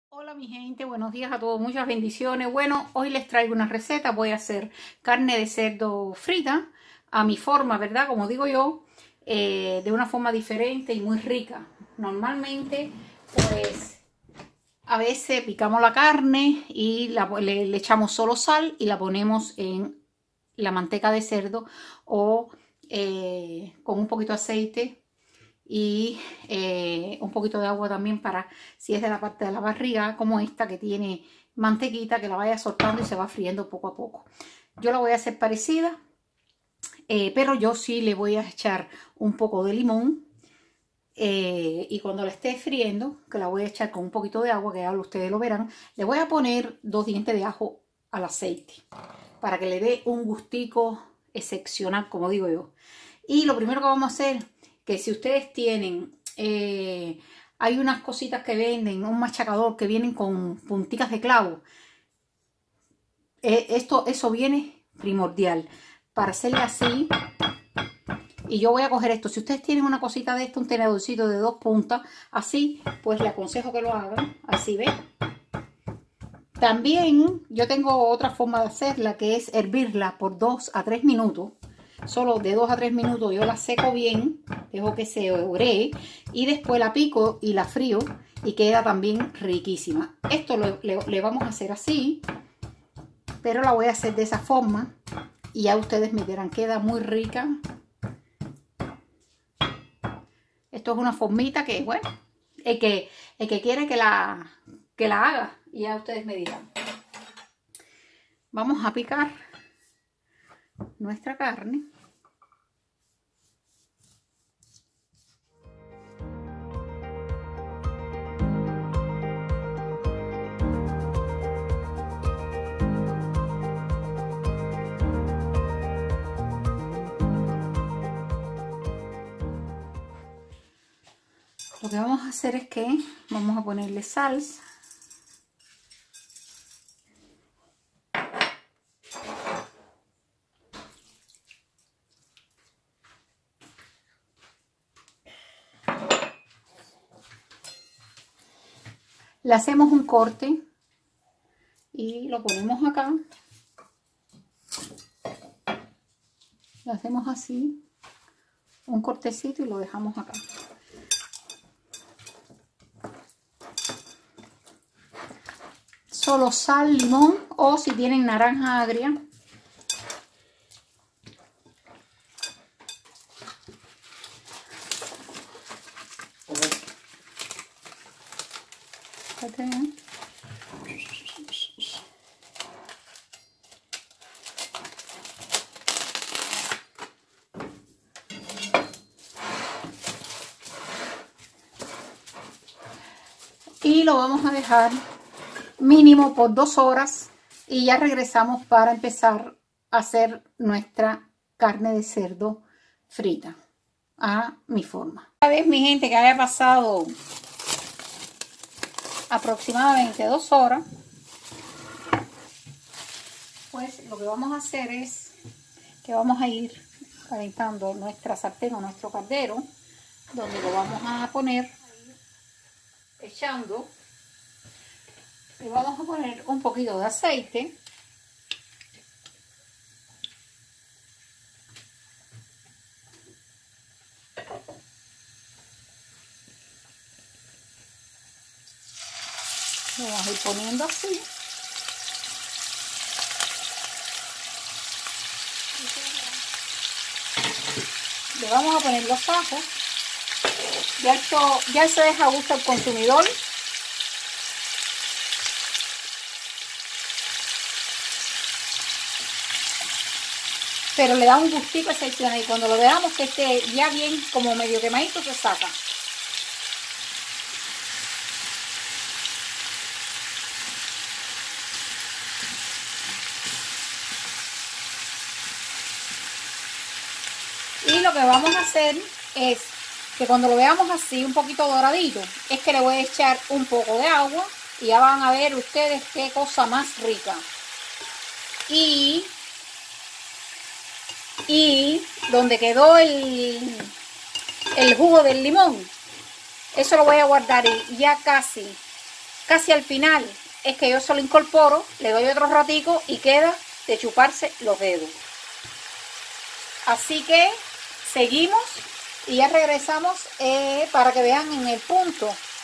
Hola mi gente, buenos días a todos, muchas bendiciones. Bueno, hoy les traigo una receta. Voy a hacer carne de cerdo frita a mi forma, ¿verdad? Como digo yo, de una forma diferente y muy rica. Normalmente, pues, a veces picamos la carne y le echamos solo sal y la ponemos en la manteca de cerdo o con un poquito de aceite y un poquito de agua también para si es de la parte de la barriga como esta que tiene mantequita, que la vaya soltando y se va friendo poco a poco. Yo la voy a hacer parecida, pero yo sí le voy a echar un poco de limón y cuando la esté friendo, que la voy a echar con un poquito de agua, que ya ustedes lo verán, le voy a poner 2 dientes de ajo al aceite para que le dé un gustico excepcional, como digo yo. Y lo primero que vamos a hacer, que si ustedes tienen, hay unas cositas que venden, un machacador que vienen con punticas de clavo. Eso viene primordial para hacerle así. Y yo voy a coger esto. Si ustedes tienen una cosita de esto, un tenedorcito de 2 puntas, así, pues les aconsejo que lo hagan. Así, ¿ven? También yo tengo otra forma de hacerla, que es hervirla por 2 a 3 minutos. Solo de 2 a 3 minutos yo la seco bien, dejo que se ore y después la pico y la frío y queda también riquísima. Esto le vamos a hacer así, pero la voy a hacer de esa forma y ya ustedes me dirán, queda muy rica. Esto es una formita que, bueno, el que quiere que la haga y ya ustedes me dirán. Vamos a picar nuestra carne. Lo que vamos a hacer es que vamos a ponerle salsa. Le hacemos un corte y lo ponemos acá. Le hacemos así, un cortecito y lo dejamos acá. Solo sal, limón o si tienen naranja agria. Y lo vamos a dejar mínimo por 2 horas y ya regresamos para empezar a hacer nuestra carne de cerdo frita a mi forma. Una vez, mi gente, que haya pasado aproximadamente 2 horas, pues lo que vamos a hacer es que vamos a ir calentando nuestra sartén o nuestro caldero, donde lo vamos a poner echando. Le vamos a poner un poquito de aceite. Lo vamos a ir poniendo así. Le vamos a poner los ajos. Ya se deja a gusto al consumidor. Pero le da un gustito excepcional y cuando lo veamos que esté ya bien como medio quemadito se saca. Y lo que vamos a hacer es que cuando lo veamos así un poquito doradito, es que le voy a echar un poco de agua y ya van a ver ustedes qué cosa más rica. Y donde quedó el jugo del limón, eso lo voy a guardar y ya casi casi al final es que yo solo incorporo, le doy otro ratico y queda de chuparse los dedos. Así que seguimos y ya regresamos para que vean en el punto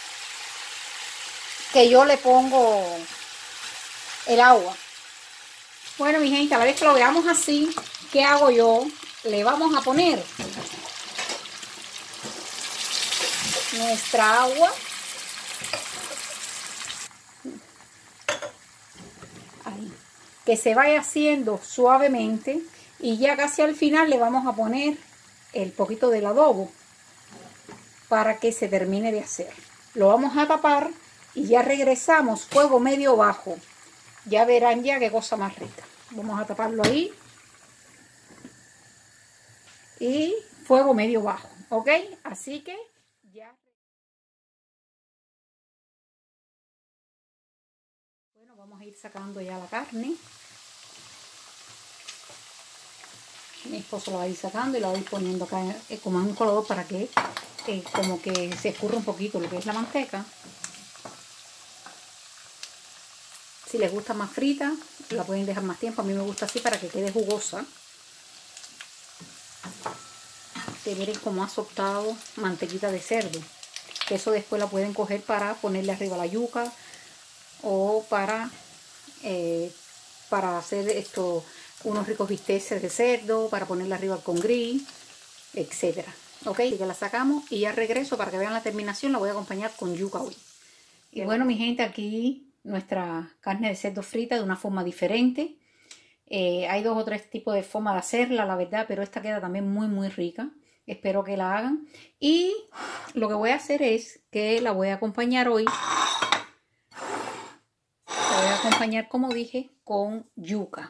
que yo le pongo el agua. Bueno, mi gente, a la vez que lo veamos así, ¿qué hago yo? Le vamos a poner nuestra agua. Ahí. Que se vaya haciendo suavemente y ya casi al final le vamos a poner el poquito del adobo para que se termine de hacer. Lo vamos a tapar y ya regresamos, fuego medio bajo. Ya verán ya qué cosa más rica. Vamos a taparlo ahí. Y fuego medio bajo, ¿ok? Así que ya. Bueno, vamos a ir sacando ya la carne. Mi esposo la va a ir sacando y la va a ir poniendo acá como en un colador para que como que se escurra un poquito lo que es la manteca. Si les gusta más frita, la pueden dejar más tiempo. A mí me gusta así para que quede jugosa. Que miren cómo ha soltado mantequita de cerdo. Eso después la pueden coger para ponerle arriba la yuca o para hacer esto, unos ricos bisteces de cerdo, para ponerle arriba con gris, etcétera. Ok, así que la sacamos y ya regreso para que vean la terminación. La voy a acompañar con yuca hoy. Y bueno, mi gente, aquí nuestra carne de cerdo frita de una forma diferente. Hay 2 o 3 tipos de forma de hacerla, la verdad, pero esta queda también muy rica. Espero que la hagan. Y lo que voy a hacer es que la voy a acompañar hoy. La voy a acompañar, como dije, con yuca.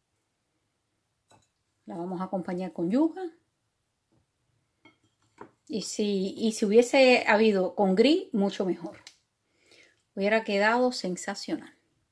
La vamos a acompañar con yuca. Y si hubiese habido con gris, mucho mejor. Hubiera quedado sensacional.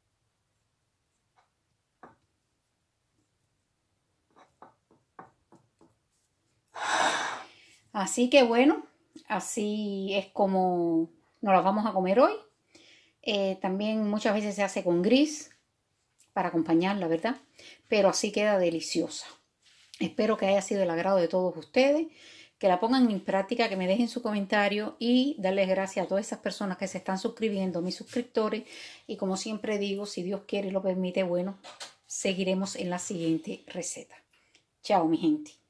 Así que bueno, así es como nos las vamos a comer hoy. También muchas veces se hace con gris para acompañarla, ¿verdad? Pero así queda deliciosa. Espero que haya sido del agrado de todos ustedes, que la pongan en práctica, que me dejen su comentario y darles gracias a todas esas personas que se están suscribiendo, mis suscriptores. Y como siempre digo, si Dios quiere y lo permite, bueno, seguiremos en la siguiente receta. Chao, mi gente.